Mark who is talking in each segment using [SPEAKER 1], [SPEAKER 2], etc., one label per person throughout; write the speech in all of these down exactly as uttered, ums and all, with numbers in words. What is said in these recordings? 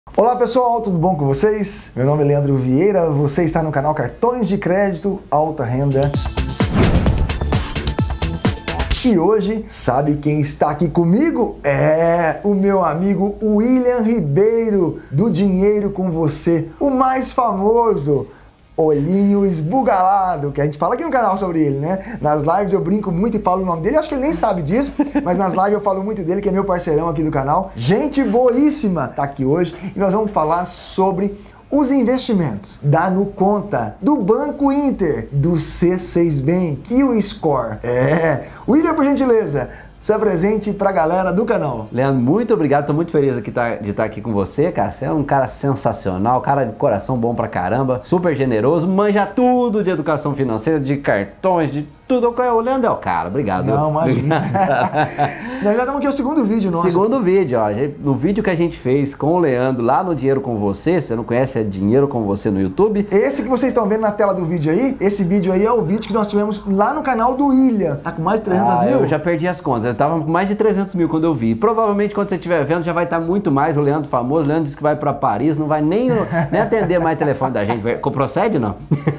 [SPEAKER 1] Olá pessoal, tudo bom com vocês? Meu nome é Leandro Vieira, você está no canal Cartões de Crédito Alta Renda. E hoje, sabe quem está aqui comigo? É o meu amigo William Ribeiro, do Dinheiro com Você, o mais famoso olhinho esbugalado, que a gente fala aqui no canal sobre ele, né? Nas lives eu brinco muito e falo o nome dele, acho que ele nem sabe disso, mas nas lives eu falo muito dele, que é meu parceirão aqui do canal. Gente boíssima tá aqui hoje e nós vamos falar sobre os investimentos da Nuconta, do Banco Inter, do C seis Bank e o Score. É, William, por gentileza, se apresente pra galera do canal.
[SPEAKER 2] Leandro, muito obrigado, tô muito feliz aqui tá, de estar aqui com você, cara. Você é um cara sensacional, cara de coração bom pra caramba, super generoso, manja tudo de educação financeira, de cartões, de tudo. O Leandro é o cara, obrigado.
[SPEAKER 1] Não, imagina. Nós já estamos aqui, o segundo vídeo nosso.
[SPEAKER 2] Segundo vídeo, ó, no vídeo que a gente fez com o Leandro lá no Dinheiro com Você, você não conhece, é Dinheiro com Você no YouTube.
[SPEAKER 1] Esse que vocês estão vendo na tela do vídeo aí, esse vídeo aí é o vídeo que nós tivemos lá no canal do William. Tá com mais de trezentos
[SPEAKER 2] ah,
[SPEAKER 1] mil?
[SPEAKER 2] Eu já perdi as contas, eu tava com mais de trezentos mil quando eu vi. Provavelmente quando você estiver vendo já vai estar muito mais. O Leandro famoso, o Leandro disse que vai pra Paris, não vai nem, nem atender mais o telefone da gente. Procede, não?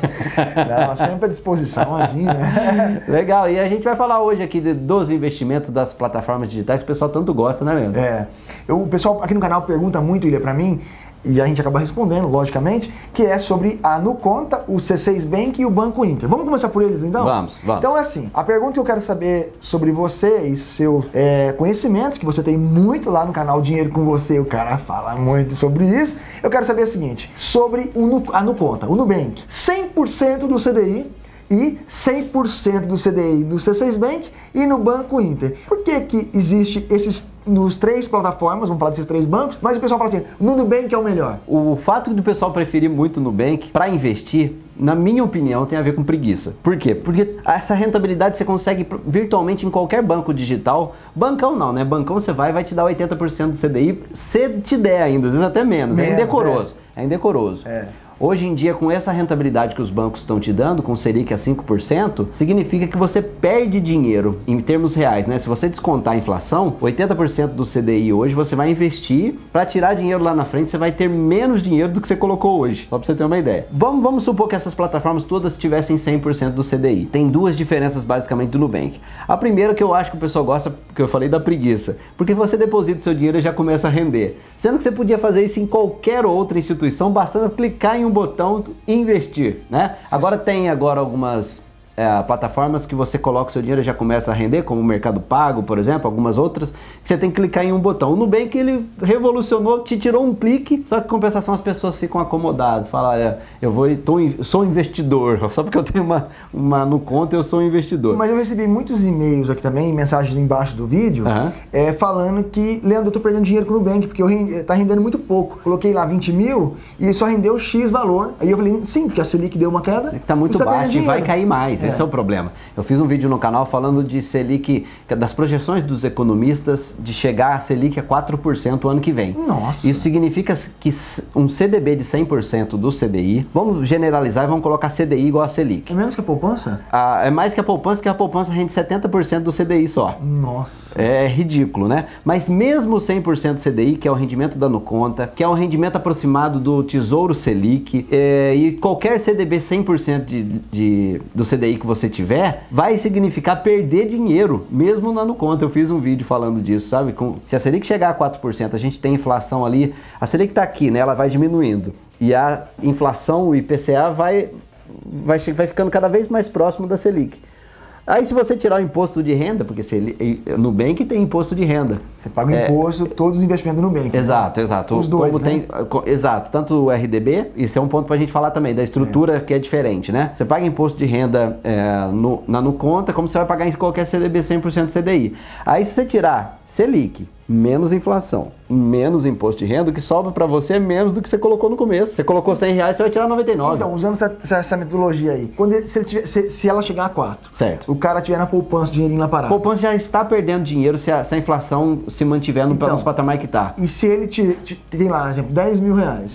[SPEAKER 1] Não, sempre à disposição, imagina.
[SPEAKER 2] Legal, e a gente vai falar hoje aqui de, dos investimentos das plataformas digitais que o pessoal tanto gosta, né, Leandro?
[SPEAKER 1] É, eu, o pessoal aqui no canal pergunta muito, William, pra mim, e a gente acaba respondendo, logicamente, que é sobre a Nuconta, o C seis Bank e o Banco Inter. Vamos começar por eles, então?
[SPEAKER 2] Vamos, vamos.
[SPEAKER 1] Então, assim, a pergunta que eu quero saber sobre você e seus é, conhecimentos, que você tem muito lá no canal Dinheiro com Você, o cara fala muito sobre isso. Eu quero saber o seguinte, sobre o, a Nuconta, o Nubank, cem por cento do C D I, e cem por cento do C D I no C seis Bank e no Banco Inter. Por que que existe esses nos três plataformas, vamos falar desses três bancos, mas o pessoal fala assim, no Nubank é o melhor?
[SPEAKER 2] O fato do pessoal preferir muito o Nubank para investir, na minha opinião, tem a ver com preguiça. Por quê? Porque essa rentabilidade você consegue virtualmente em qualquer banco digital. Bancão não, né? Bancão você vai e vai te dar oitenta por cento do C D I, se te der ainda, às vezes até menos. menos é indecoroso. É, é indecoroso.
[SPEAKER 1] É.
[SPEAKER 2] Hoje em dia, com essa rentabilidade que os bancos estão te dando, com o Selic a cinco por cento, significa que você perde dinheiro em termos reais, né? Se você descontar a inflação, oitenta por cento do C D I hoje você vai investir para tirar dinheiro lá na frente, você vai ter menos dinheiro do que você colocou hoje, só para você ter uma ideia. Vamos, vamos supor que essas plataformas todas tivessem cem por cento do C D I. Tem duas diferenças basicamente do Nubank. A primeira que eu acho que o pessoal gosta, que eu falei da preguiça, porque você deposita o seu dinheiro e já começa a render. Sendo que você podia fazer isso em qualquer outra instituição, bastando clicar em um botão e investir, né? Agora tem agora algumas é, plataformas que você coloca o seu dinheiro e já começa a render, como o Mercado Pago, por exemplo, algumas outras, que você tem que clicar em um botão. O Nubank, ele revolucionou, te tirou um clique, só que em compensação as pessoas ficam acomodadas, falam, olha, eu vou, tô, sou investidor, só porque eu tenho uma, uma Nuconta eu sou um investidor.
[SPEAKER 1] Mas eu recebi muitos e-mails aqui também, mensagens embaixo do vídeo, uhum. é, falando que, Leandro, eu tô perdendo dinheiro com o Nubank, porque eu rende, tá rendendo muito pouco. Coloquei lá vinte mil e só rendeu X valor. Aí eu falei, sim, porque a Selic deu uma queda.
[SPEAKER 2] Tá muito baixo e vai cair mais.
[SPEAKER 1] É.
[SPEAKER 2] Esse é o problema. Eu fiz um vídeo no canal falando de Selic, das projeções dos economistas de chegar a Selic a quatro por cento o ano que vem.
[SPEAKER 1] Nossa!
[SPEAKER 2] Isso significa que um C D B de cem por cento do C D I, vamos generalizar e vamos colocar C D I igual a Selic.
[SPEAKER 1] É menos que a poupança?
[SPEAKER 2] Ah, é mais que a poupança, que a poupança rende setenta por cento do C D I só.
[SPEAKER 1] Nossa!
[SPEAKER 2] É ridículo, né? Mas mesmo cem por cento do C D I, que é o rendimento da Nuconta, que é o rendimento aproximado do Tesouro Selic, é, e qualquer C D B cem por cento de, de, do C D I que você tiver, vai significar perder dinheiro, mesmo na Nuconta. Eu fiz um vídeo falando disso, sabe? Com, se a Selic chegar a quatro por cento, a gente tem inflação ali, a Selic tá aqui, né? Ela vai diminuindo. E a inflação, o I P C A, vai, vai, vai ficando cada vez mais próximo da Selic. Aí se você tirar o imposto de renda, porque se, Nubank tem imposto de renda.
[SPEAKER 1] Você paga o imposto, é, todos os investimentos do Nubank.
[SPEAKER 2] Exato, né? Exato.
[SPEAKER 1] Os dois,
[SPEAKER 2] como
[SPEAKER 1] né?
[SPEAKER 2] tem, exato, tanto o R D B, isso é um ponto pra gente falar também, da estrutura é. que é diferente, né? Você paga imposto de renda é, no, na Nuconta, como você vai pagar em qualquer C D B cem por cento C D I. Aí se você tirar Selic, menos inflação, menos imposto de renda, o que sobra para você é menos do que você colocou no começo. Você colocou cem reais, você vai tirar noventa e nove.
[SPEAKER 1] Então, usando essa, essa metodologia aí, quando ele, se, ele tiver, se, se ela chegar a quatro,
[SPEAKER 2] certo,
[SPEAKER 1] o cara tiver na poupança, o dinheirinho lá parado.
[SPEAKER 2] A poupança já está perdendo dinheiro se a, se a inflação se mantiver no, então, nos patamares que está.
[SPEAKER 1] E se ele te, te, tem lá, por exemplo, dez mil reais,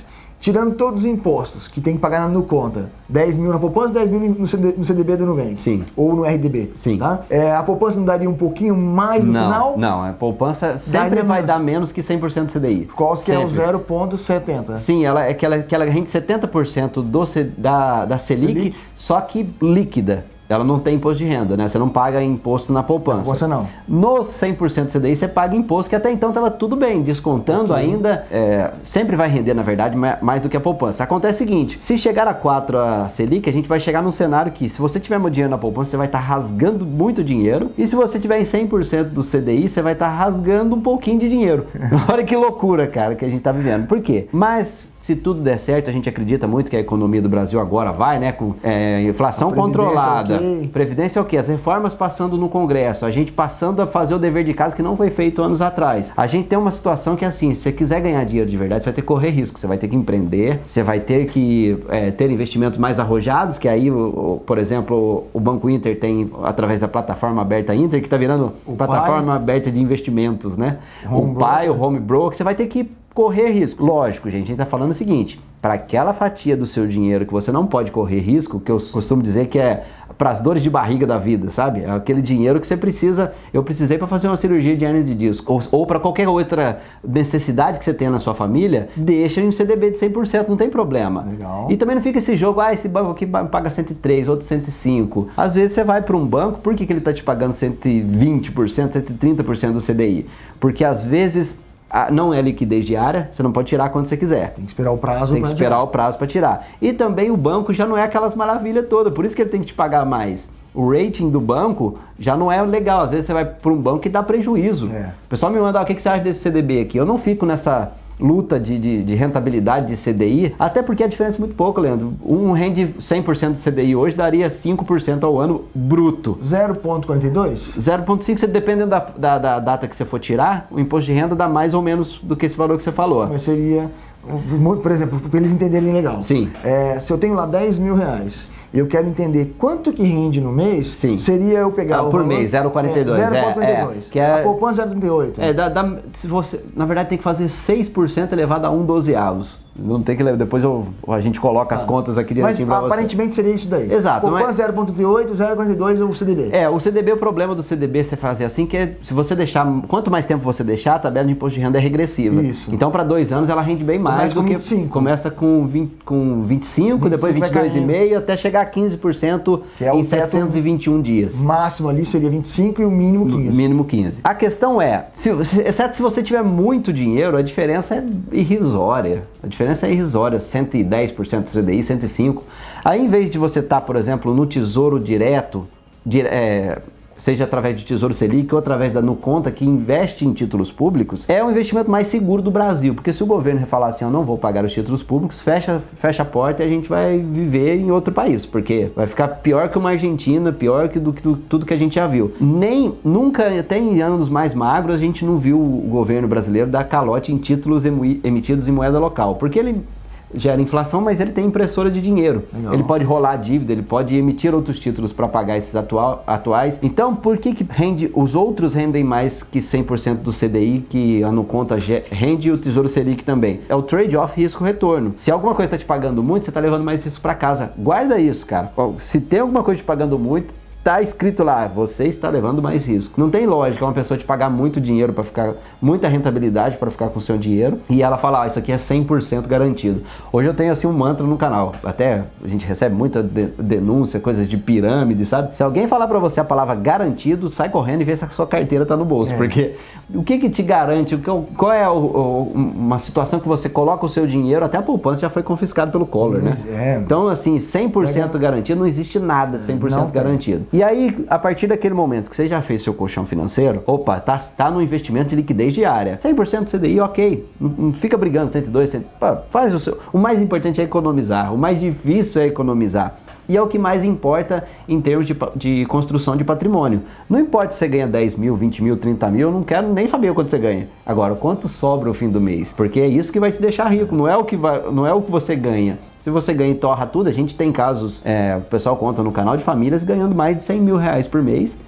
[SPEAKER 1] tirando todos os impostos que tem que pagar na no conta, dez mil na poupança, dez mil no, C D, no C D B do Nubank.
[SPEAKER 2] Sim.
[SPEAKER 1] Ou no R D B.
[SPEAKER 2] Sim.
[SPEAKER 1] Tá? É, a poupança não daria um pouquinho mais no
[SPEAKER 2] não,
[SPEAKER 1] final?
[SPEAKER 2] Não, a poupança sempre
[SPEAKER 1] Daria
[SPEAKER 2] vai
[SPEAKER 1] menos.
[SPEAKER 2] dar menos que cem por cento do C D I.
[SPEAKER 1] Qual que é o
[SPEAKER 2] Sempre.
[SPEAKER 1] zero vírgula setenta?
[SPEAKER 2] Sim, ela, é que ela, que ela rende setenta por cento do, C- da, da Selic,
[SPEAKER 1] Selic?
[SPEAKER 2] só que líquida. Ela não tem imposto de renda, né? Você não paga imposto na poupança.
[SPEAKER 1] Poupança não.
[SPEAKER 2] No cem por cento do C D I você paga imposto, que até então estava tudo bem, descontando
[SPEAKER 1] Ok.
[SPEAKER 2] ainda, é, sempre vai render, na verdade, ma- mais do que a poupança. Acontece o seguinte, se chegar a quatro a Selic, a gente vai chegar num cenário que, se você tiver muito dinheiro na poupança, você vai estar rasgando muito dinheiro, e se você tiver em cem por cento do C D I, você vai estar rasgando um pouquinho de dinheiro. Olha que loucura, cara, que a gente tá vivendo. Por quê? Mas... se tudo der certo, a gente acredita muito que a economia do Brasil agora vai, né, com é, inflação
[SPEAKER 1] A Previdência
[SPEAKER 2] controlada.
[SPEAKER 1] ok.
[SPEAKER 2] Previdência é o quê? As reformas passando no Congresso, a gente passando a fazer o dever de casa que não foi feito anos atrás. A gente tem uma situação que é assim, se você quiser ganhar dinheiro de verdade, você vai ter que correr risco, você vai ter que empreender, você vai ter que é, ter investimentos mais arrojados, que aí, o, o, por exemplo, o Banco Inter tem, através da plataforma aberta Inter, que está virando
[SPEAKER 1] O
[SPEAKER 2] plataforma aberta de investimentos, né?
[SPEAKER 1] Home
[SPEAKER 2] o pai, o home broker, você vai ter que correr risco. Lógico, gente, a gente tá falando o seguinte, para aquela fatia do seu dinheiro que você não pode correr risco, que eu costumo dizer que é para as dores de barriga da vida, sabe? É aquele dinheiro que você precisa, eu precisei para fazer uma cirurgia de hernia de disco, ou, ou para qualquer outra necessidade que você tenha na sua família, deixa em um C D B de cem por cento, não tem problema.
[SPEAKER 1] Legal.
[SPEAKER 2] E também não fica esse jogo, ah, esse banco aqui paga cento e três, outro cento e cinco. Às vezes você vai para um banco, por que, que ele tá te pagando cento e vinte por cento, cento e trinta por cento do C D I? Porque às vezes Ah, não é liquidez diária, você não pode tirar quando você quiser.
[SPEAKER 1] Tem que esperar o prazo.
[SPEAKER 2] Tem que
[SPEAKER 1] pra
[SPEAKER 2] esperar
[SPEAKER 1] tirar.
[SPEAKER 2] o prazo para tirar. E também o banco já não é aquelas maravilhas todas, por isso que ele tem que te pagar mais. O rating do banco já não é legal. Às vezes você vai para um banco e dá prejuízo.
[SPEAKER 1] É.
[SPEAKER 2] O pessoal me manda, ah, o que que você acha desse C D B aqui? Eu não fico nessa luta de, de, de rentabilidade de C D I, até porque a diferença é muito pouco, Leandro. Um rende cem por cento do C D I hoje daria cinco por cento ao ano bruto.
[SPEAKER 1] zero vírgula quarenta e dois?
[SPEAKER 2] zero vírgula cinco, você dependendo da, da, da data que você for tirar, o imposto de renda dá mais ou menos do que esse valor que você falou.
[SPEAKER 1] Mas seria, por exemplo, para eles entenderem legal.
[SPEAKER 2] Sim.
[SPEAKER 1] É, se eu tenho lá dez mil reais e eu quero entender quanto que rende no mês,
[SPEAKER 2] Sim.
[SPEAKER 1] seria eu pegar
[SPEAKER 2] Ah,
[SPEAKER 1] o
[SPEAKER 2] por
[SPEAKER 1] valor-
[SPEAKER 2] mês, zero vírgula quarenta e dois.
[SPEAKER 1] É, zero vírgula quarenta e dois.
[SPEAKER 2] É, é, que é-
[SPEAKER 1] A poupança zero vírgula trinta e oito.
[SPEAKER 2] É, dá, dá- se você, na verdade tem que fazer seis por cento elevado a um dozeavos. Não tem que levar, depois eu, a gente coloca as contas aqui
[SPEAKER 1] Mas
[SPEAKER 2] direitinho pra você.
[SPEAKER 1] aparentemente seria isso daí.
[SPEAKER 2] Exato,
[SPEAKER 1] Poupança
[SPEAKER 2] mas-
[SPEAKER 1] zero vírgula trinta e oito, zero vírgula quarenta e dois ou o C D B.
[SPEAKER 2] É, o C D B, o problema do C D B você fazer assim, que é, se você deixar, quanto mais tempo você deixar, a tabela de imposto de renda é regressiva.
[SPEAKER 1] Isso.
[SPEAKER 2] Então, para dois anos, ela rende bem mais
[SPEAKER 1] Começa
[SPEAKER 2] do
[SPEAKER 1] com
[SPEAKER 2] que...
[SPEAKER 1] vinte e cinco.
[SPEAKER 2] Começa com, vinte, com vinte e cinco, depois
[SPEAKER 1] vinte e cinco vai
[SPEAKER 2] vinte e dois vírgula cinco por cento, até chegar a quinze por cento
[SPEAKER 1] Que é o
[SPEAKER 2] em
[SPEAKER 1] teto-
[SPEAKER 2] setecentos e vinte e um dias.
[SPEAKER 1] O máximo ali seria vinte e cinco e o mínimo quinze.
[SPEAKER 2] Mínimo quinze. A questão é, se, se- exceto se você tiver muito dinheiro, a diferença é irrisória. A diferença é irrisória, cento e dez por cento do C D I, cento e cinco por cento. Aí, em vez de você estar, por exemplo, no Tesouro Direto, dire- é, seja através de Tesouro Selic ou através da Nuconta, que investe em títulos públicos, é o investimento mais seguro do Brasil. Porque se o governo falar assim, eu não vou pagar os títulos públicos, fecha, fecha a porta e a gente vai viver em outro país. Porque vai ficar pior que uma Argentina, pior que do que do- tudo que a gente já viu. Nem, nunca, até em anos mais magros, a gente não viu o governo brasileiro dar calote em títulos emu- emitidos em moeda local. Porque ele gera inflação, mas ele tem impressora de dinheiro.
[SPEAKER 1] Legal.
[SPEAKER 2] Ele pode rolar a dívida, ele pode emitir outros títulos para pagar esses atual, atuais. Então, por que que rende, os outros rendem mais que cem por cento do C D I, que a Nuconta ge- rende, e o Tesouro Selic também? É o trade-off risco-retorno. Se alguma coisa está te pagando muito, você está levando mais risco para casa. Guarda isso, cara. Ó, se tem alguma coisa te pagando muito, tá escrito lá, você está levando mais risco. Não tem lógica uma pessoa te pagar muito dinheiro para ficar, muita rentabilidade para ficar com o seu dinheiro, e ela falar, ah, isso aqui é cem por cento garantido. Hoje eu tenho assim um mantra no canal, até a gente recebe muita de- denúncia, coisas de pirâmide, sabe? Se alguém falar para você a palavra garantido, sai correndo e vê se a sua carteira tá no bolso,
[SPEAKER 1] É.
[SPEAKER 2] porque o que que te garante, o que- qual é o- o- uma situação que você coloca o seu dinheiro, até a poupança já foi confiscado pelo Collor, né?
[SPEAKER 1] Pois é.
[SPEAKER 2] Então, assim, cem por cento garantido, não existe nada cem por cento
[SPEAKER 1] Não tem.
[SPEAKER 2] garantido. E aí, a partir daquele momento que você já fez seu colchão financeiro, opa, tá, tá no investimento de liquidez diária. cem por cento do C D I, ok. Não, não fica brigando, cento e dois, cem, pô, faz o seu. O mais importante é economizar. O mais difícil é economizar. E é o que mais importa em termos de, pa- de construção de patrimônio. Não importa se você ganha dez mil, vinte mil, trinta mil, eu não quero nem saber o quanto você ganha. Agora, o quanto sobra no fim do mês. Porque é isso que vai te deixar rico, não é o que, vai, não é o que você ganha. Se você ganha e torra tudo, a gente tem casos, é, o pessoal conta no canal de famílias ganhando mais de cem mil reais por mês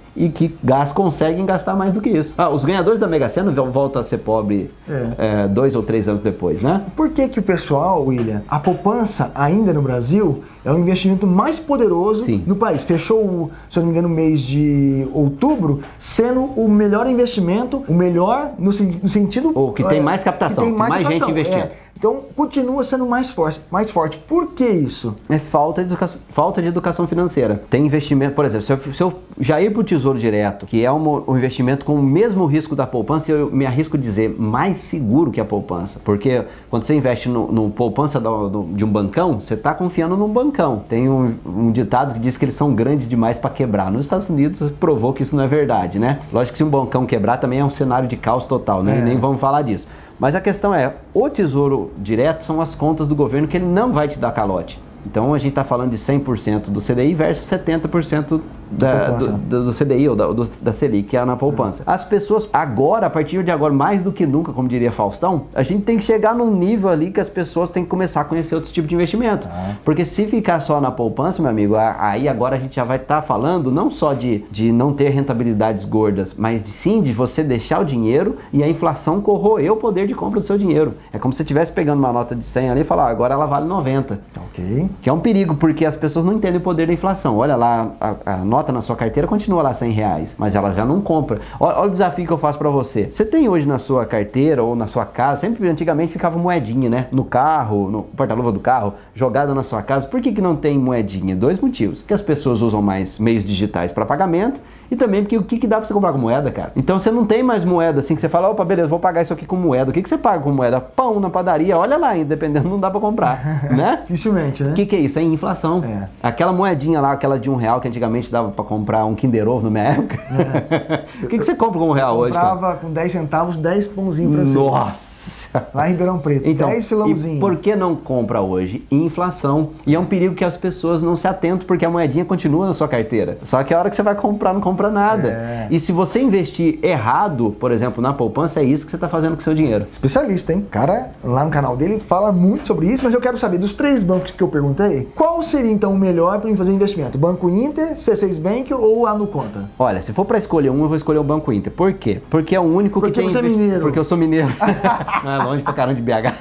[SPEAKER 2] e que gas, conseguem gastar mais do que isso. Ah, os ganhadores da Mega Sena voltam a ser pobre é. É, dois ou três anos depois, né?
[SPEAKER 1] Por que que o pessoal, William, a poupança ainda no Brasil é o investimento mais poderoso Sim. no país? Fechou, se eu não me engano, o mês de outubro, sendo o melhor investimento, o melhor no, no sentido...
[SPEAKER 2] Ou que tem é, mais captação, que tem mais, que mais captação, gente investindo.
[SPEAKER 1] É. Então, continua sendo mais forte, mais forte. Por que isso?
[SPEAKER 2] É falta de educação, falta de educação financeira. Tem investimento, por exemplo, se eu, se eu já ir para o Tesouro Direto, que é um, um investimento com o mesmo risco da poupança, eu me arrisco a dizer mais seguro que a poupança. Porque quando você investe no, no poupança do, do, de um bancão, você está confiando num bancão. Tem um, um ditado que diz que eles são grandes demais para quebrar. Nos Estados Unidos provou que isso não é verdade, né? Lógico que se um bancão quebrar também é um cenário de caos total, né? É. Nem vamos falar disso. Mas a questão é, o Tesouro Direto são as contas do governo que ele não vai te dar calote. Então a gente está falando de cem por cento do C D I versus setenta por cento da, do, do, do C D I ou da, do, da Selic, que é na poupança. As pessoas agora, a partir de agora, mais do que nunca, como diria Faustão, a gente tem que chegar num nível ali que as pessoas têm que começar a conhecer outros tipos de investimento. Ah. Porque se ficar só na poupança, meu amigo, aí agora a gente já vai estar tá falando não só de, de não ter rentabilidades gordas, mas de, sim de você deixar o dinheiro e a inflação corroer o poder de compra do seu dinheiro. É como se você estivesse pegando uma nota de cem ali e falar, ah, agora ela vale noventa.
[SPEAKER 1] Ok.
[SPEAKER 2] Que é um perigo, porque as pessoas não entendem o poder da inflação. Olha lá, a, a nota na sua carteira continua lá cem reais, mas ela já não compra. Olha, olha o desafio que eu faço pra você. Você tem hoje na sua carteira ou na sua casa, sempre antigamente ficava moedinha, né? No carro, no porta-luva do carro, jogada na sua casa. Por que que não tem moedinha? Dois motivos. Que as pessoas usam mais meios digitais para pagamento e também porque o que que dá pra você comprar com moeda, cara? Então você não tem mais moeda assim que você fala, opa, beleza, vou pagar isso aqui com moeda. O que que você paga com moeda? Pão na padaria, olha lá, dependendo, não dá pra comprar, né?
[SPEAKER 1] Dificilmente, né?
[SPEAKER 2] O que que é isso? É inflação. É. Aquela moedinha lá, aquela de um real que antigamente dava pra comprar um Kinder Ovo na minha época. É. O que que você compra com um real hoje? Eu
[SPEAKER 1] comprava hoje, com dez centavos, dez pãozinhos franceses.
[SPEAKER 2] Nossa!
[SPEAKER 1] Lá em Ribeirão Preto,
[SPEAKER 2] então,
[SPEAKER 1] dez filãozinhos.
[SPEAKER 2] E por que não compra hoje? Inflação. E é um perigo que as pessoas não se atentam, porque a moedinha continua na sua carteira. Só que a hora que você vai comprar, não compra nada. É. E se você investir errado, por exemplo, na poupança, é isso que você está fazendo com o seu dinheiro.
[SPEAKER 1] Especialista, hein? O cara, lá no canal dele, fala muito sobre isso, mas eu quero saber, dos três bancos que eu perguntei, qual seria então o melhor para mim fazer investimento? Banco Inter, C seis Bank ou a Nuconta?
[SPEAKER 2] Olha, se for para escolher um, eu vou escolher o Banco Inter. Por quê? Porque é o único
[SPEAKER 1] porque
[SPEAKER 2] que tem...
[SPEAKER 1] Porque você é mineiro.
[SPEAKER 2] Porque eu sou mineiro. Não é longe pra caramba de B H.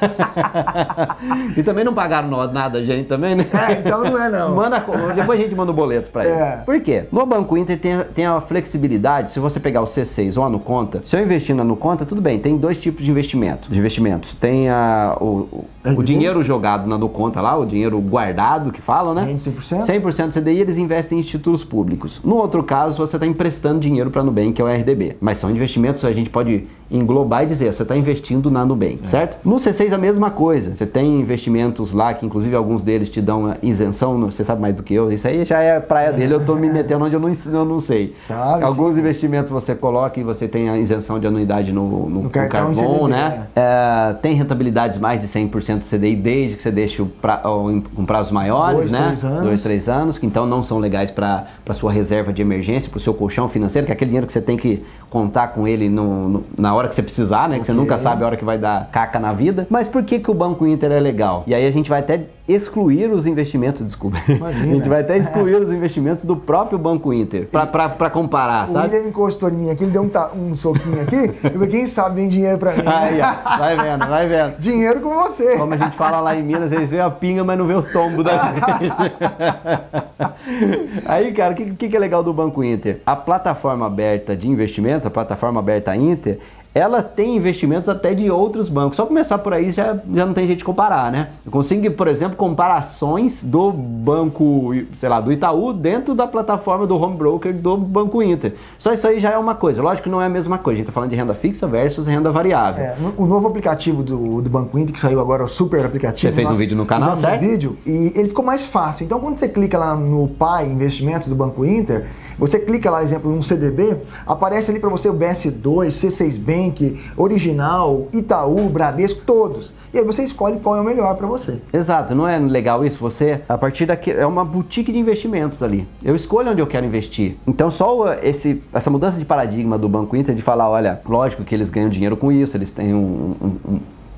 [SPEAKER 2] E também não pagaram nada, gente, também, né?
[SPEAKER 1] É, então não é não.
[SPEAKER 2] Manda, depois a gente manda o boleto pra eles. É. Por quê? No Banco Inter tem, tem a flexibilidade, se você pegar o C seis ou a Nuconta, se eu investir na Nuconta, tudo bem, tem dois tipos de investimento, de investimentos. Tem a, o, o, o dinheiro jogado na Nuconta lá, o dinheiro guardado, que falam, né?
[SPEAKER 1] cem por cento?
[SPEAKER 2] cem por cento do C D I, eles investem em institutos públicos. No outro caso, você está emprestando dinheiro pra Nubank, que é o R D B. Mas são investimentos, a gente pode englobar e dizer, você está investindo na Nubank, é. certo? No C seis a mesma coisa, você tem investimentos lá, que inclusive alguns deles te dão isenção, você sabe mais do que eu, isso aí já é praia dele, eu tô me metendo onde eu não, eu não sei.
[SPEAKER 1] Sabe,
[SPEAKER 2] alguns
[SPEAKER 1] sim.
[SPEAKER 2] investimentos você coloca e você tem a isenção de anuidade no, no,
[SPEAKER 1] no cartão
[SPEAKER 2] no cartão, né? É. É, tem rentabilidades mais de cem por cento do C D I, desde que você deixe o pra, o, com prazos maiores,
[SPEAKER 1] Dois,
[SPEAKER 2] né?
[SPEAKER 1] três anos.
[SPEAKER 2] Dois, três anos, que então não são legais para sua reserva de emergência, para o seu colchão financeiro, que é aquele dinheiro que você tem que contar com ele no, no, na hora que você precisar, né? Que okay. Você nunca sabe a hora que vai dar caca na vida. Mas por que que o Banco Inter é legal? E aí a gente vai até excluir os investimentos, desculpa. Imagina. A gente vai até excluir os investimentos do próprio Banco Inter, para comparar,
[SPEAKER 1] o
[SPEAKER 2] sabe?
[SPEAKER 1] O William me encostou em mim aqui, ele deu um, um soquinho aqui, e quem sabe vem dinheiro para mim.
[SPEAKER 2] Aí, ó, vai vendo, vai vendo.
[SPEAKER 1] Dinheiro com você.
[SPEAKER 2] Como a gente fala lá em Minas, eles veem a pinga, mas não vê os tombos da gente. Aí, cara, o que, que é legal do Banco Inter? A plataforma aberta de investimentos, a plataforma aberta Inter, ela tem investimentos até de outros bancos. Só começar por aí já, já não tem jeito de comparar, né? Eu consigo, por exemplo, comparar ações do banco, sei lá, do Itaú dentro da plataforma do home broker do Banco Inter. Só isso aí já é uma coisa. Lógico que não é a mesma coisa. A gente tá falando de renda fixa versus renda variável.
[SPEAKER 1] É, o novo aplicativo do, do Banco Inter, que saiu agora, o super aplicativo.
[SPEAKER 2] Você fez
[SPEAKER 1] nós,
[SPEAKER 2] um vídeo no canal, certo?
[SPEAKER 1] Um vídeo e ele ficou mais fácil. Então, quando você clica lá no P A I Investimentos do Banco Inter, você clica lá, exemplo, num C D B, aparece ali para você o B S dois, C seis Bank, Original, Itaú, Bradesco, todos. E aí você escolhe qual é o melhor para você.
[SPEAKER 2] Exato, não é legal isso? Você, a partir daqui, é uma boutique de investimentos ali. Eu escolho onde eu quero investir. Então só esse, essa mudança de paradigma do Banco Inter de falar, olha, lógico que eles ganham dinheiro com isso, eles têm um... um, um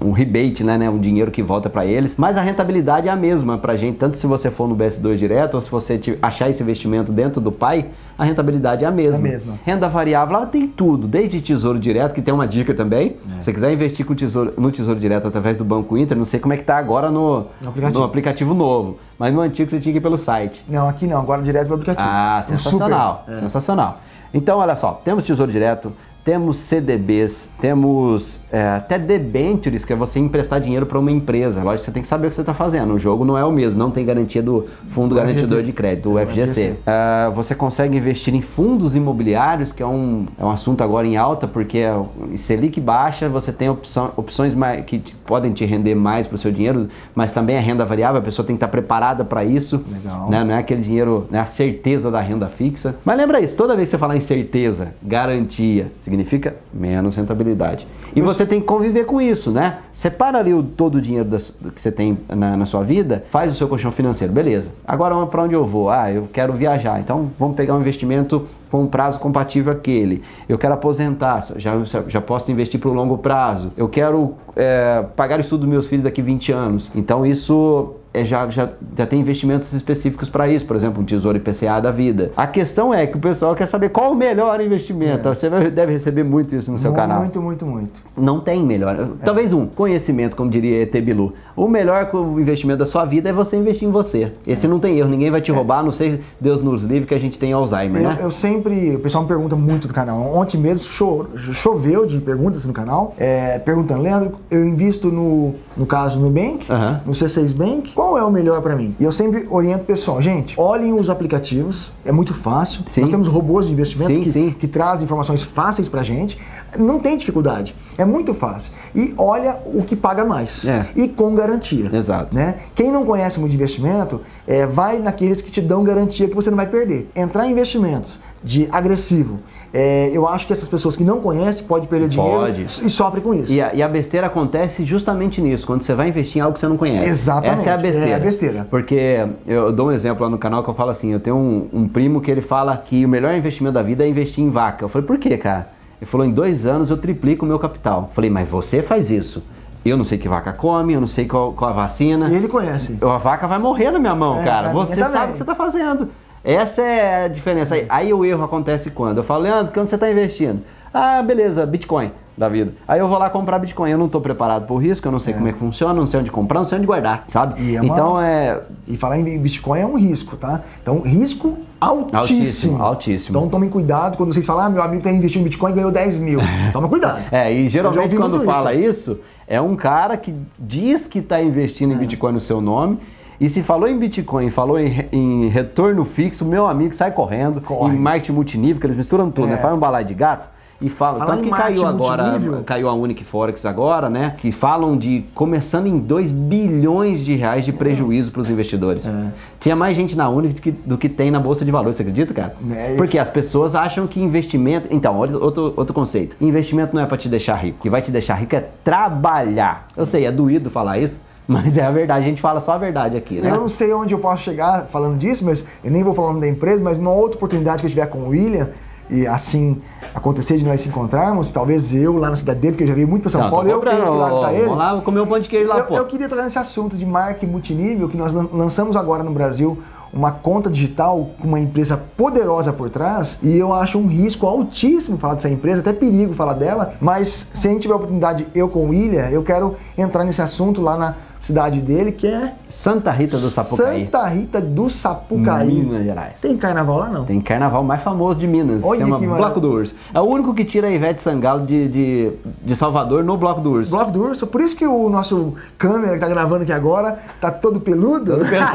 [SPEAKER 2] um rebate, né, né, um dinheiro que volta para eles, mas a rentabilidade é a mesma pra gente, tanto se você for no B S dois direto ou se você achar esse investimento dentro do Pai, a rentabilidade é a mesma.
[SPEAKER 1] É a mesma.
[SPEAKER 2] Renda variável, ela tem tudo, desde Tesouro Direto, que tem uma dica também, é. se você quiser investir com tesouro, no Tesouro Direto através do Banco Inter, não sei como é que tá agora no,
[SPEAKER 1] no, aplicativo.
[SPEAKER 2] no aplicativo novo, mas no antigo você tinha que ir pelo site.
[SPEAKER 1] Não, aqui não, agora direto pelo aplicativo.
[SPEAKER 2] Ah, sensacional, super, é. sensacional. Então, olha só, temos Tesouro Direto, temos C D Bs, temos é, até debentures, que é você emprestar dinheiro para uma empresa. Lógico que você tem que saber o que você está fazendo. O jogo não é o mesmo, não tem garantia do Fundo Garantidor de Crédito, o F G C. É, você consegue investir em fundos imobiliários, que é um, é um assunto agora em alta, porque é, Selic baixa, você tem opção, opções mais, que podem te render mais para o seu dinheiro, mas também é renda variável, a pessoa tem que estar preparada para isso.
[SPEAKER 1] Legal.
[SPEAKER 2] Né? Não é aquele dinheiro, né, a certeza da renda fixa. Mas lembra isso, toda vez que você falar em certeza, garantia, significa menos rentabilidade. E Mas... você tem que conviver com isso, né? Separa ali o, todo o dinheiro das, que você tem na, na sua vida, faz o seu colchão financeiro, beleza. Agora, para onde eu vou? Ah, eu quero viajar, então vamos pegar um investimento com um prazo compatível àquele. Eu quero aposentar, já, já posso investir para o longo prazo. Eu quero é, pagar o estudo dos meus filhos daqui a vinte anos. Então isso... É, já, já, já tem investimentos específicos para isso, por exemplo, um Tesouro I P C A da vida. A questão é que o pessoal quer saber qual o melhor investimento. É. Você vai, deve receber muito isso no seu
[SPEAKER 1] muito,
[SPEAKER 2] canal.
[SPEAKER 1] Muito, muito, muito.
[SPEAKER 2] Não tem melhor. É. Talvez um, conhecimento, como diria E T Bilu. O melhor investimento da sua vida é você investir em você. Esse é. não tem erro, ninguém vai te roubar, a não sei Deus nos livre que a gente tem Alzheimer,
[SPEAKER 1] eu,
[SPEAKER 2] né?
[SPEAKER 1] Eu sempre, o pessoal me pergunta muito no canal. Ontem mesmo cho, choveu de perguntas no canal, é, perguntando, Leandro, eu invisto no, no caso no Nubank, uh-huh. no C seis Bank, qual é o melhor para mim? E eu sempre oriento o pessoal, gente, olhem os aplicativos, é muito fácil.
[SPEAKER 2] Sim.
[SPEAKER 1] Nós temos robôs de investimentos
[SPEAKER 2] sim,
[SPEAKER 1] que,
[SPEAKER 2] sim.
[SPEAKER 1] que trazem informações fáceis pra gente. Não tem dificuldade, é muito fácil. E olha o que paga mais.
[SPEAKER 2] É.
[SPEAKER 1] E com garantia.
[SPEAKER 2] Exato.
[SPEAKER 1] Né? Quem não conhece muito de investimento, é, vai naqueles que te dão garantia que você não vai perder. Entrar em investimentos de agressivo. É, eu acho que essas pessoas que não conhecem podem perder
[SPEAKER 2] Pode.
[SPEAKER 1] dinheiro e sofrem com isso.
[SPEAKER 2] E a, e a besteira acontece justamente nisso, quando você vai investir em algo que você não conhece.
[SPEAKER 1] Exatamente.
[SPEAKER 2] Essa é a besteira.
[SPEAKER 1] É a besteira.
[SPEAKER 2] Porque eu dou um exemplo lá no canal que eu falo assim, eu tenho um, um primo que ele fala que o melhor investimento da vida é investir em vaca. Eu falei, por quê, cara? Ele falou, em dois anos eu triplico o meu capital. Eu falei, mas você faz isso. Eu não sei que vaca come, eu não sei qual, qual a vacina.
[SPEAKER 1] E ele conhece.
[SPEAKER 2] A vaca vai morrer na minha mão,
[SPEAKER 1] é,
[SPEAKER 2] cara. Você sabe
[SPEAKER 1] também.
[SPEAKER 2] o que você está fazendo. Essa é a diferença. Aí, aí o erro acontece quando? Eu falo, Leandro, quando você está investindo? Ah, beleza, Bitcoin da vida. Aí eu vou lá comprar Bitcoin, eu não estou preparado para o risco, eu não sei é. como é que funciona, não sei onde comprar, não sei onde guardar, sabe?
[SPEAKER 1] E é
[SPEAKER 2] então
[SPEAKER 1] uma...
[SPEAKER 2] é...
[SPEAKER 1] E falar em Bitcoin é um risco, tá? Então, risco altíssimo.
[SPEAKER 2] Altíssimo, altíssimo.
[SPEAKER 1] Então tomem cuidado quando vocês falam, ah, meu amigo está investindo em Bitcoin e ganhou dez mil. Toma cuidado.
[SPEAKER 2] É, e geralmente quando fala isso. isso, é um cara que diz que está investindo em é. Bitcoin no seu nome. E se falou em Bitcoin, falou em, em retorno fixo, meu amigo sai correndo, Corre. em marketing multinível, que eles misturam tudo, é. né? Faz um balaio de gato e falam. Tanto que caiu agora, caiu a Unique Forex agora, né? Que falam de começando em dois bilhões de reais de prejuízo é. para os investidores. É. Tinha mais gente na Unique do que, do que tem na Bolsa de Valores, você acredita, cara? É. Porque as pessoas acham que investimento... Então, olha outro, outro conceito. Investimento não é para te deixar rico. O que vai te deixar rico é trabalhar. Eu sei, é doído falar isso. Mas é a verdade, a gente fala só a verdade aqui, né?
[SPEAKER 1] Eu não sei onde eu posso chegar falando disso, mas eu nem vou falando da empresa, mas uma outra oportunidade que eu tiver com o William, e assim acontecer de nós se encontrarmos, talvez eu lá na cidade dele, porque eu já veio muito para São não, Paulo, eu tenho que ir lá visitar ele.
[SPEAKER 2] Vamos lá, vou comer um pão de queijo lá,
[SPEAKER 1] eu,
[SPEAKER 2] pô.
[SPEAKER 1] Eu queria tocar nesse assunto de marketing multinível, que nós lançamos agora no Brasil, uma conta digital com uma empresa poderosa por trás, e eu acho um risco altíssimo falar dessa empresa, até perigo falar dela, mas se a gente tiver a oportunidade, eu com o William, eu quero entrar nesse assunto lá na cidade dele, que é...
[SPEAKER 2] Santa Rita do Sapucaí.
[SPEAKER 1] Santa Rita do Sapucaí.
[SPEAKER 2] Minas Gerais.
[SPEAKER 1] Tem carnaval lá, não?
[SPEAKER 2] Tem carnaval mais famoso de Minas.
[SPEAKER 1] Olha
[SPEAKER 2] chama
[SPEAKER 1] que
[SPEAKER 2] Bloco do Urso. É o único que tira a Ivete Sangalo de, de, de Salvador no Bloco do Urso.
[SPEAKER 1] Bloco do Urso. Por isso que o nosso câmera que tá gravando aqui agora tá todo peludo. Todo peludo.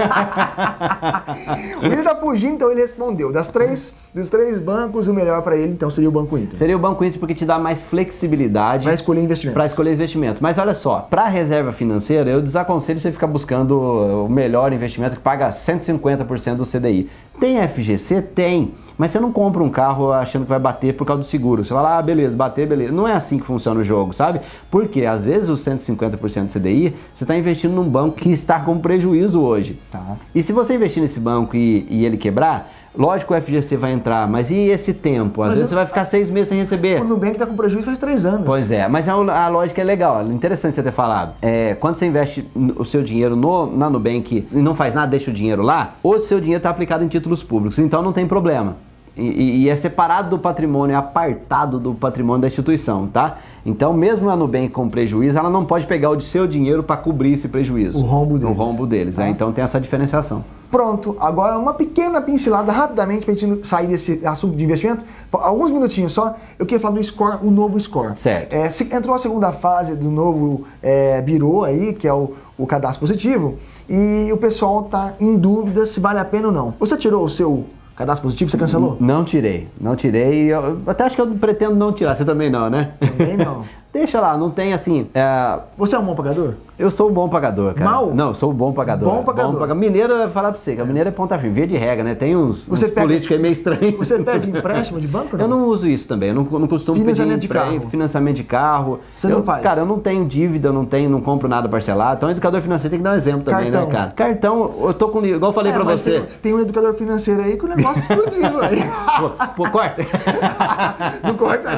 [SPEAKER 1] O William tá fugindo, então ele respondeu. Das três, dos três bancos, o melhor para ele, então, seria o Banco Inter.
[SPEAKER 2] Seria o Banco Inter porque te dá mais flexibilidade.
[SPEAKER 1] Para escolher investimento.
[SPEAKER 2] Para escolher investimento. Mas olha só, para reserva financeira, eu desaconselho você ficar buscando o melhor investimento que paga cento e cinquenta por cento do C D I. Tem F G C? Tem. Mas você não compra um carro achando que vai bater por causa do seguro. Você fala, ah, beleza, bater, beleza. Não é assim que funciona o jogo, sabe? Porque às vezes os cento e cinquenta por cento do C D I, você está investindo num banco que está com prejuízo hoje.
[SPEAKER 1] Tá.
[SPEAKER 2] E se você investir nesse banco e, e ele quebrar, Lógico que o F G C vai entrar, mas e esse tempo? Às
[SPEAKER 1] Mas
[SPEAKER 2] vezes
[SPEAKER 1] eu-
[SPEAKER 2] você vai ficar seis meses sem receber.
[SPEAKER 1] O Nubank tá com prejuízo faz três anos.
[SPEAKER 2] Pois é, mas a, a lógica é legal, interessante você ter falado. É, quando você investe o seu dinheiro no, na Nubank e não faz nada, deixa o dinheiro lá, o seu dinheiro está aplicado em títulos públicos, então não tem problema. E, e, e é separado do patrimônio, é apartado do patrimônio da instituição, tá? Então, mesmo a Nubank com prejuízo, ela não pode pegar o seu dinheiro para cobrir esse prejuízo.
[SPEAKER 1] O rombo deles.
[SPEAKER 2] O rombo deles,
[SPEAKER 1] Tá.
[SPEAKER 2] né? Então tem essa diferenciação.
[SPEAKER 1] Pronto, agora uma pequena pincelada rapidamente pra gente sair desse assunto de investimento. Alguns minutinhos só, eu queria falar do Score, o novo Score.
[SPEAKER 2] Certo.
[SPEAKER 1] É, se, entrou a segunda fase do novo é, Birô aí, que é o, o cadastro positivo, e o pessoal tá em dúvida se vale a pena ou não. Você tirou o seu cadastro positivo, você cancelou?
[SPEAKER 2] Não tirei, não tirei. Eu até acho que eu pretendo não tirar, você também não, né?
[SPEAKER 1] Também não.
[SPEAKER 2] Deixa lá, não tem assim. É...
[SPEAKER 1] Você é um bom pagador?
[SPEAKER 2] Eu sou um bom pagador, cara.
[SPEAKER 1] Mal?
[SPEAKER 2] Não, eu sou um bom pagador.
[SPEAKER 1] Bom pagador.
[SPEAKER 2] pagador. Mineiro, eu vou falar pra você, que a mineiro é ponta firme, via de regra, né? Tem uns,
[SPEAKER 1] Você
[SPEAKER 2] uns
[SPEAKER 1] pega-
[SPEAKER 2] políticos aí meio estranhos.
[SPEAKER 1] Você pede empréstimo de banco?
[SPEAKER 2] Eu não uso isso também, eu não, não costumo
[SPEAKER 1] Financiamento
[SPEAKER 2] pedir
[SPEAKER 1] de
[SPEAKER 2] empre-
[SPEAKER 1] carro.
[SPEAKER 2] financiamento de carro.
[SPEAKER 1] Você não
[SPEAKER 2] Eu-
[SPEAKER 1] faz?
[SPEAKER 2] Cara, eu não tenho dívida, eu não tenho, não compro nada parcelado. Então, educador financeiro tem que dar um exemplo também,
[SPEAKER 1] Cartão.
[SPEAKER 2] né, cara? Cartão, eu tô com, igual eu falei
[SPEAKER 1] É,
[SPEAKER 2] pra
[SPEAKER 1] mas
[SPEAKER 2] você.
[SPEAKER 1] Tem, tem um educador financeiro aí que o negócio explodiu aí.
[SPEAKER 2] Pô, pô, corta.
[SPEAKER 1] Não corta,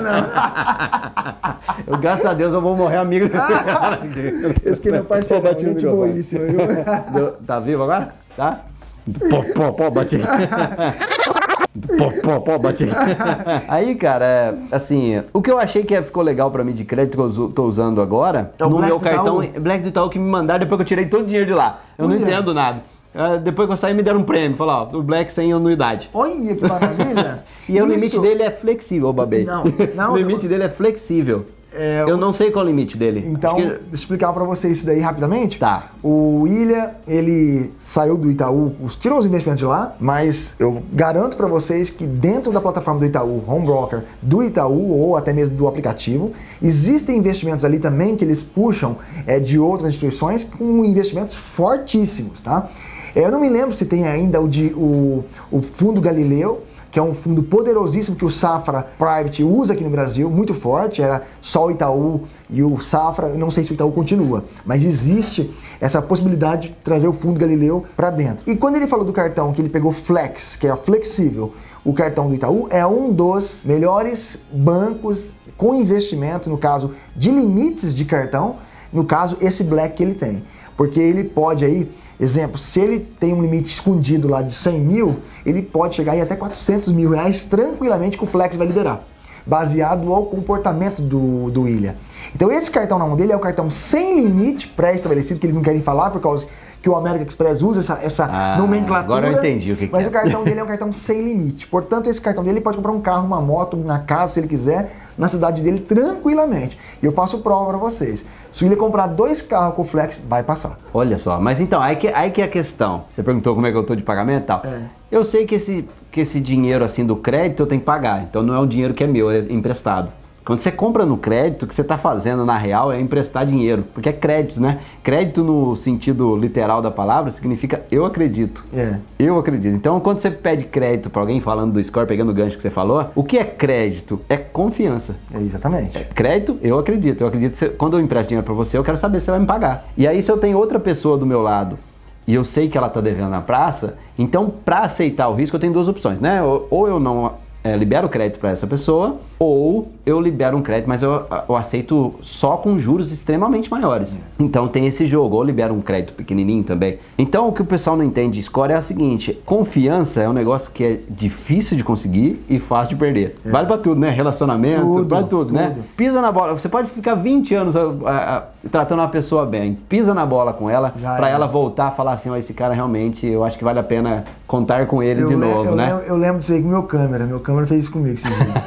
[SPEAKER 1] não.
[SPEAKER 2] Eu, graças a Deus, eu vou morrer amigo.
[SPEAKER 1] Esse que não é parceiro,
[SPEAKER 2] Pô, bati no
[SPEAKER 1] gente
[SPEAKER 2] microfone.
[SPEAKER 1] boíssima, viu?
[SPEAKER 2] Deu- Tá vivo agora? Tá? Pô, pô, pô, bati. Pô, pô, pô, bati. Aí, cara, é, assim, o que eu achei que ficou legal pra mim de crédito que eu uso- tô usando agora,
[SPEAKER 1] É o
[SPEAKER 2] no
[SPEAKER 1] Black
[SPEAKER 2] meu
[SPEAKER 1] do
[SPEAKER 2] cartão,
[SPEAKER 1] Itaú?
[SPEAKER 2] Black do Itaú que me mandaram depois que eu tirei todo o dinheiro de lá. Eu não
[SPEAKER 1] Olha.
[SPEAKER 2] entendo nada. É, depois que eu saí, me deram um prêmio. Falaram, ó, o Black sem anuidade.
[SPEAKER 1] Olha que maravilha.
[SPEAKER 2] E o
[SPEAKER 1] Isso-
[SPEAKER 2] limite dele é flexível, babei.
[SPEAKER 1] Não, não,
[SPEAKER 2] o limite dele é flexível.
[SPEAKER 1] É,
[SPEAKER 2] eu
[SPEAKER 1] o-
[SPEAKER 2] não sei qual é o limite dele.
[SPEAKER 1] Então,
[SPEAKER 2] Acho que-
[SPEAKER 1] deixa eu explicar pra você isso daí rapidamente.
[SPEAKER 2] Tá.
[SPEAKER 1] O William, ele saiu do Itaú, os- tirou os investimentos de lá, mas eu garanto pra vocês que dentro da plataforma do Itaú, Home Broker, do Itaú ou até mesmo do aplicativo, existem investimentos ali também que eles puxam é, de outras instituições com investimentos fortíssimos, tá? É, eu não me lembro se tem ainda o, de, o, o Fundo Galileu, que é um fundo poderosíssimo que o Safra Private usa aqui no Brasil, muito forte, era só o Itaú e o Safra, eu não sei se o Itaú continua, mas existe essa possibilidade de trazer o fundo Galileu para dentro. E quando ele falou do cartão que ele pegou Flex, que é flexível, o cartão do Itaú é um dos melhores bancos com investimento, no caso de limites de cartão, no caso esse Black que ele tem. Porque ele pode aí, exemplo, se ele tem um limite escondido lá de cem mil, ele pode chegar aí até quatrocentos mil reais tranquilamente que o Flex vai liberar, baseado ao comportamento do, do William. Então esse cartão na mão dele é o cartão sem limite pré-estabelecido, que eles não querem falar por causa que o American Express usa essa, essa
[SPEAKER 2] Ah,
[SPEAKER 1] nomenclatura.
[SPEAKER 2] agora eu entendi o que que
[SPEAKER 1] Mas
[SPEAKER 2] é.
[SPEAKER 1] o cartão dele é um cartão sem limite. Portanto, esse cartão dele ele pode comprar um carro, uma moto, na casa, se ele quiser, na cidade dele, tranquilamente. E eu faço prova para vocês. Se ele comprar dois carros com Flex, vai passar.
[SPEAKER 2] Olha só, mas então, aí que, aí que é a questão. Você perguntou como é que eu tô de pagamento e tal.
[SPEAKER 1] É.
[SPEAKER 2] Eu sei que esse, que esse dinheiro assim do crédito eu tenho que pagar. Então não é um dinheiro que é meu, é emprestado. Quando você compra no crédito, o que você está fazendo na real é emprestar dinheiro, porque é crédito, né? Crédito no sentido literal da palavra significa eu acredito.
[SPEAKER 1] É.
[SPEAKER 2] Eu acredito. Então, quando você pede crédito para alguém, falando do score, pegando o gancho que você falou, o que é crédito? É confiança.
[SPEAKER 1] É exatamente.
[SPEAKER 2] Crédito, eu acredito. Eu acredito que você- quando eu empresto dinheiro para você, eu quero saber se você vai me pagar. E aí, se eu tenho outra pessoa do meu lado e eu sei que ela está devendo na praça, então, para aceitar o risco, eu tenho duas opções, né? Ou, ou eu não é, libero crédito para essa pessoa, ou eu libero um crédito, mas eu, eu aceito só com juros extremamente maiores. Então tem esse jogo, ou libero um crédito pequenininho também. Então o que o pessoal não entende de score é a seguinte: confiança é um negócio que é difícil de conseguir e fácil de perder. É. Vale pra tudo, né? Relacionamento,
[SPEAKER 1] Tudo,
[SPEAKER 2] vale tudo,
[SPEAKER 1] tudo,
[SPEAKER 2] né? Pisa na bola, você pode ficar vinte anos a, a, a, tratando uma pessoa bem, pisa na bola com ela,
[SPEAKER 1] Já
[SPEAKER 2] pra
[SPEAKER 1] é.
[SPEAKER 2] ela voltar a falar assim, ó, esse cara realmente, eu acho que vale a pena contar com ele
[SPEAKER 1] Eu
[SPEAKER 2] de
[SPEAKER 1] le-
[SPEAKER 2] novo,
[SPEAKER 1] eu
[SPEAKER 2] né?
[SPEAKER 1] Lembro, eu lembro disso aí com meu câmera. Meu câmera fez isso comigo esse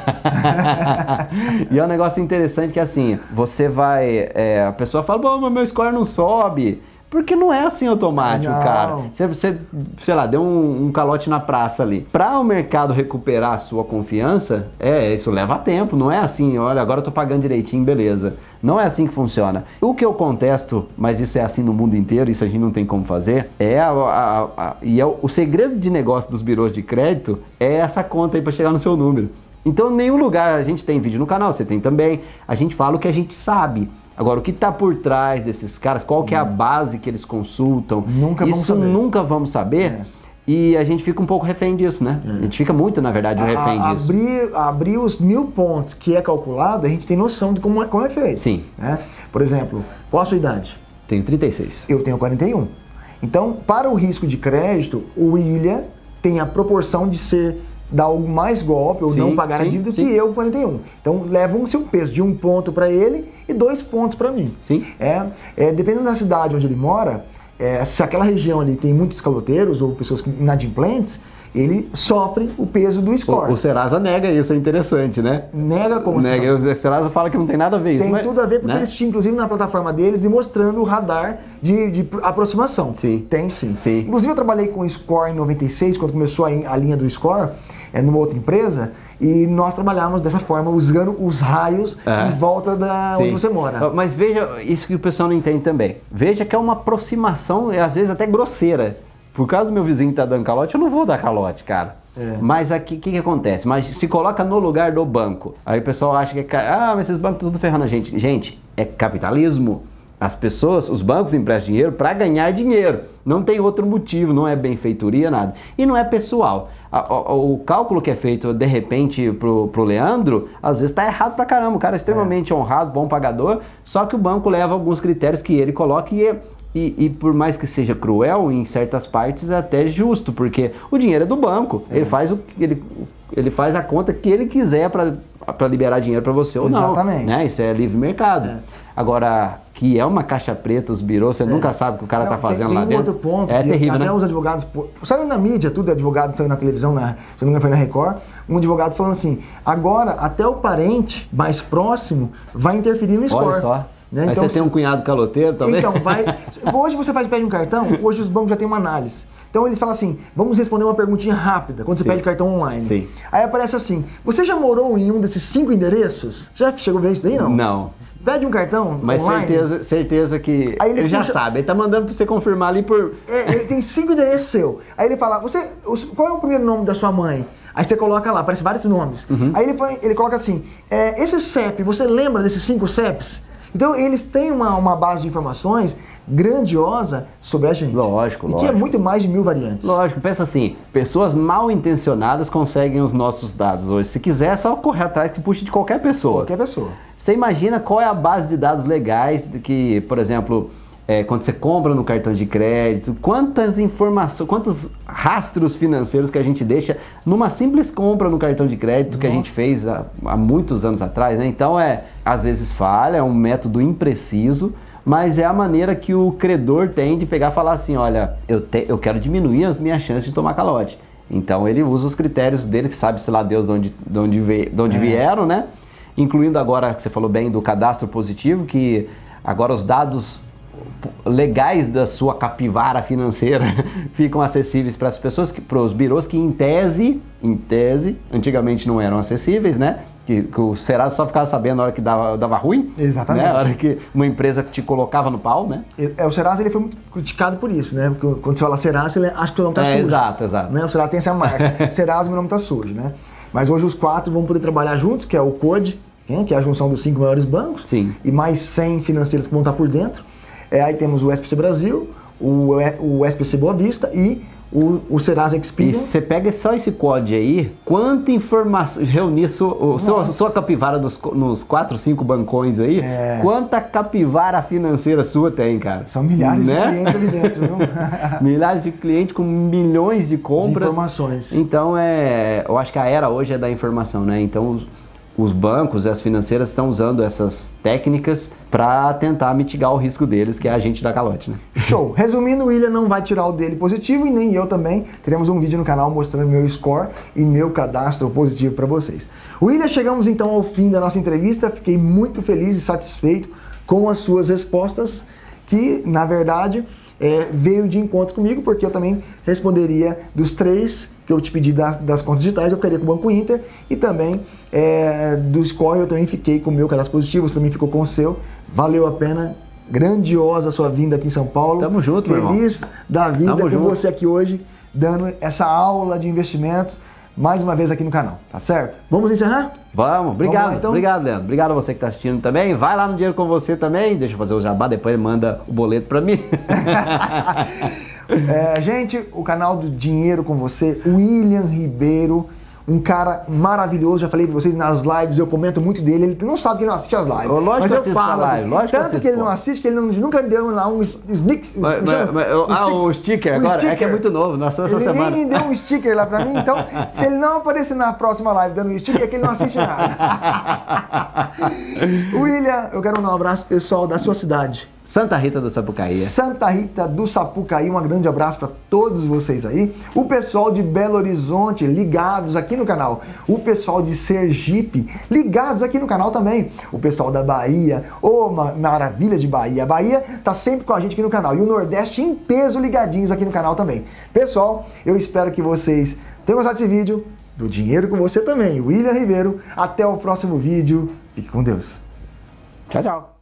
[SPEAKER 1] dia.
[SPEAKER 2] E é um negócio interessante que assim, você vai, é, a pessoa fala, bom, mas meu score não sobe, porque não é assim automático,
[SPEAKER 1] Não.
[SPEAKER 2] cara. Você, você, sei lá, deu um, um calote na praça ali. Para o mercado recuperar a sua confiança, é, isso leva tempo, não é assim, olha, agora eu tô pagando direitinho, beleza. Não é assim que funciona. O que eu contesto, mas isso é assim no mundo inteiro, isso a gente não tem como fazer, é a, a, a, e é o, o segredo de negócio dos birôs de crédito é essa conta aí para chegar no seu número. Então, em nenhum lugar, a gente tem vídeo no canal, você tem também, a gente fala o que a gente sabe. Agora, o que está por trás desses caras, qual que é a base que eles consultam,
[SPEAKER 1] Nunca vamos
[SPEAKER 2] isso
[SPEAKER 1] saber.
[SPEAKER 2] nunca vamos saber.
[SPEAKER 1] É.
[SPEAKER 2] E a gente fica um pouco refém disso, né? A gente fica muito, na verdade, um refém
[SPEAKER 1] a,
[SPEAKER 2] disso.
[SPEAKER 1] Abrir, abrir os mil pontos que é calculado, a gente tem noção de como é, como é feito.
[SPEAKER 2] Sim.
[SPEAKER 1] Né? Por exemplo, qual a sua idade?
[SPEAKER 2] Tenho trinta e seis.
[SPEAKER 1] Eu tenho quarenta e um. Então, para o risco de crédito, o William tem a proporção de ser dar mais golpe ou
[SPEAKER 2] sim,
[SPEAKER 1] não pagar
[SPEAKER 2] sim,
[SPEAKER 1] a dívida
[SPEAKER 2] sim.
[SPEAKER 1] que eu com quarenta e um. Então, leva um seu peso de um ponto para ele e dois pontos para mim.
[SPEAKER 2] Sim.
[SPEAKER 1] É, é, dependendo da cidade onde ele mora, é, se aquela região ali tem muitos caloteiros ou pessoas inadimplentes, ele sofre o peso do score.
[SPEAKER 2] O, o Serasa nega isso, é interessante, né?
[SPEAKER 1] Nega como
[SPEAKER 2] nega, assim? O Serasa fala que não tem nada a ver isso.
[SPEAKER 1] Tem
[SPEAKER 2] mas,
[SPEAKER 1] tudo a ver, porque
[SPEAKER 2] né?
[SPEAKER 1] eles tinham, inclusive, na plataforma deles, e mostrando o radar de, de aproximação.
[SPEAKER 2] Sim.
[SPEAKER 1] Tem sim.
[SPEAKER 2] sim.
[SPEAKER 1] Inclusive, eu trabalhei com o Score em noventa e seis, quando começou a, a linha do Score, é, numa outra empresa, e nós trabalhávamos dessa forma, usando os raios
[SPEAKER 2] é.
[SPEAKER 1] em volta da
[SPEAKER 2] Sim.
[SPEAKER 1] onde você mora.
[SPEAKER 2] Mas veja, isso que o pessoal não entende também. Veja que é uma aproximação, às vezes até grosseira. Por causa do meu vizinho que tá dando calote, eu não vou dar calote, cara. É. Mas aqui, o que, que acontece? Mas se coloca no lugar do banco. Aí o pessoal acha que é... Ah, mas esses bancos tudo ferrando a gente. Gente, é capitalismo. As pessoas, os bancos emprestam dinheiro para ganhar dinheiro. Não tem outro motivo, não é benfeitoria, nada. E não é pessoal. O, o cálculo que é feito, de repente, pro, pro Leandro, às vezes tá errado pra caramba. O cara é extremamente é. honrado, bom pagador, só que o banco leva alguns critérios que ele coloca e... E, e por mais que seja cruel, em certas partes é até justo, porque o dinheiro é do banco, é. ele, faz o, ele, ele faz a conta que ele quiser para liberar dinheiro para você ou
[SPEAKER 1] Exatamente.
[SPEAKER 2] não. Né? Isso é livre mercado.
[SPEAKER 1] É.
[SPEAKER 2] Agora, que é uma caixa preta, os birôs, você é. nunca sabe o que o cara não, tá fazendo
[SPEAKER 1] tem,
[SPEAKER 2] lá
[SPEAKER 1] tem um
[SPEAKER 2] dentro.
[SPEAKER 1] Outro ponto,
[SPEAKER 2] é
[SPEAKER 1] que
[SPEAKER 2] terrível,
[SPEAKER 1] até
[SPEAKER 2] né?
[SPEAKER 1] os advogados, saiu na mídia, tudo é advogado, saiu na televisão, na, se não me engano foi na Record, um advogado falando assim, agora até o parente mais próximo vai interferir no score.
[SPEAKER 2] Olha só.
[SPEAKER 1] Né?
[SPEAKER 2] Aí
[SPEAKER 1] então,
[SPEAKER 2] você tem um cunhado caloteiro também?
[SPEAKER 1] Então, vai. Hoje você faz pede um cartão, hoje os bancos já têm uma análise. Então eles falam assim, vamos responder uma perguntinha rápida, quando você Sim. pede cartão online.
[SPEAKER 2] Sim.
[SPEAKER 1] Aí aparece assim, você já morou em um desses cinco endereços? Já chegou a ver isso daí, não?
[SPEAKER 2] Não.
[SPEAKER 1] Pede um cartão
[SPEAKER 2] Mas
[SPEAKER 1] online.
[SPEAKER 2] certeza, certeza que
[SPEAKER 1] aí ele,
[SPEAKER 2] ele já
[SPEAKER 1] puxa...
[SPEAKER 2] sabe, ele tá mandando pra você confirmar ali por...
[SPEAKER 1] É, ele tem cinco endereços seu. Aí ele fala, você, qual é o primeiro nome da sua mãe? Aí você coloca lá, aparece vários nomes. Uhum. Aí ele, ele coloca assim, é, esse C E P, você lembra desses cinco C E Ps? Então eles têm uma, uma base de informações grandiosa sobre a gente.
[SPEAKER 2] Lógico,
[SPEAKER 1] e
[SPEAKER 2] lógico.
[SPEAKER 1] que é muito mais de mil variantes.
[SPEAKER 2] Lógico, pensa assim, pessoas mal intencionadas conseguem os nossos dados hoje. Se quiser, é só correr atrás que puxa de qualquer pessoa.
[SPEAKER 1] Qualquer pessoa.
[SPEAKER 2] Você imagina qual é a base de dados legais que, por exemplo, é, quando você compra no cartão de crédito, quantas informações, quantos rastros financeiros que a gente deixa numa simples compra no cartão de crédito Nossa. que a gente fez há, há muitos anos atrás, né? Então, é, às vezes falha, é um método impreciso, mas é a maneira que o credor tem de pegar e falar assim, olha, eu, te, eu quero diminuir as minhas chances de tomar calote. Então, ele usa os critérios dele, que sabe, sei lá, Deus de onde, de onde, veio, de onde é. vieram, né? Incluindo agora, que você falou bem, do cadastro positivo, que agora os dados legais da sua capivara financeira ficam acessíveis para as pessoas, para os birôs que em tese, em tese, antigamente não eram acessíveis, né? Que, que o Serasa só ficava sabendo na hora que dava, dava ruim.
[SPEAKER 1] Exatamente.
[SPEAKER 2] Né? Na hora que uma empresa te colocava no pau, né?
[SPEAKER 1] É, o Serasa ele foi muito criticado por isso, né? Porque quando você fala Serasa, ele acha que o nome tá
[SPEAKER 2] é,
[SPEAKER 1] sujo.
[SPEAKER 2] Exato, exato.
[SPEAKER 1] Né? O Serasa tem essa marca. Serasa, meu nome tá sujo, né? Mas hoje os quatro vão poder trabalhar juntos, que é o Code, né? Que é a junção dos cinco maiores bancos.
[SPEAKER 2] Sim.
[SPEAKER 1] E mais cem financeiros que vão estar por dentro. É, aí temos o S P C Brasil, o, o S P C Boa Vista e o, o Serasa Experian.
[SPEAKER 2] E você pega só esse código aí, quanta informação, reunir sua, sua, sua capivara nos, nos quatro, cinco bancões aí, é. quanta capivara financeira sua tem, cara?
[SPEAKER 1] São milhares
[SPEAKER 2] né?
[SPEAKER 1] de clientes ali dentro, viu?
[SPEAKER 2] Milhares de clientes com milhões de compras.
[SPEAKER 1] De informações.
[SPEAKER 2] Então, é, eu acho que a era hoje é da informação, né? Então, os, os bancos, as financeiras estão usando essas técnicas para tentar mitigar o risco deles, que é a gente dar calote, né?
[SPEAKER 1] Show! Resumindo, o William não vai tirar o dele positivo e nem eu também. Teremos um vídeo no canal mostrando meu score e meu cadastro positivo para vocês. William, chegamos então ao fim da nossa entrevista. Fiquei muito feliz e satisfeito com as suas respostas, que na verdade é, veio de encontro comigo, porque eu também responderia dos três que eu te pedi das, das contas digitais, eu ficaria com o Banco Inter, e também é, do score eu também fiquei com o meu cadastro positivo, você também ficou com o seu. Valeu a pena, grandiosa a sua vinda aqui em São Paulo.
[SPEAKER 2] Tamo junto, meu irmão.
[SPEAKER 1] Feliz da vida
[SPEAKER 2] Tamo
[SPEAKER 1] com
[SPEAKER 2] junto.
[SPEAKER 1] você aqui hoje, dando essa aula de investimentos, mais uma vez aqui no canal, tá certo? Vamos encerrar?
[SPEAKER 2] Vamos, obrigado,
[SPEAKER 1] Vamos lá, então?
[SPEAKER 2] obrigado, Leandro. Obrigado a você que está assistindo também. Vai lá no Dinheiro com Você também, deixa eu fazer o jabá, depois ele manda o boleto para mim.
[SPEAKER 1] É, gente, o canal do Dinheiro com Você, William Ribeiro, um cara maravilhoso, já falei pra vocês nas lives, eu comento muito dele, ele não sabe que ele não assiste as lives.
[SPEAKER 2] Eu, lógico
[SPEAKER 1] mas
[SPEAKER 2] que
[SPEAKER 1] eu
[SPEAKER 2] assisto
[SPEAKER 1] falo,
[SPEAKER 2] a live, lógico que
[SPEAKER 1] tanto
[SPEAKER 2] assisto,
[SPEAKER 1] que ele não
[SPEAKER 2] pô.
[SPEAKER 1] assiste, que ele não, nunca deu lá um sneak...
[SPEAKER 2] Mas, mas, mas, um ah, o sticker agora, sticker. É que é muito novo, nossa, essa
[SPEAKER 1] ele
[SPEAKER 2] semana.
[SPEAKER 1] Ele nem me deu um sticker lá pra mim, então se ele não aparecer na próxima live dando um sticker, é que ele não assiste nada. William, eu quero mandar um abraço pessoal da sua cidade.
[SPEAKER 2] Santa Rita do Sapucaí.
[SPEAKER 1] Santa Rita do Sapucaí, um grande abraço para todos vocês aí. O pessoal de Belo Horizonte, ligados aqui no canal. O pessoal de Sergipe, ligados aqui no canal também. O pessoal da Bahia, ô, oh, maravilha de Bahia. A Bahia tá sempre com a gente aqui no canal. E o Nordeste em peso ligadinhos aqui no canal também. Pessoal, eu espero que vocês tenham gostado desse vídeo. Do Dinheiro com Você também, William Ribeiro. Até o próximo vídeo. Fique com Deus.
[SPEAKER 2] Tchau, tchau.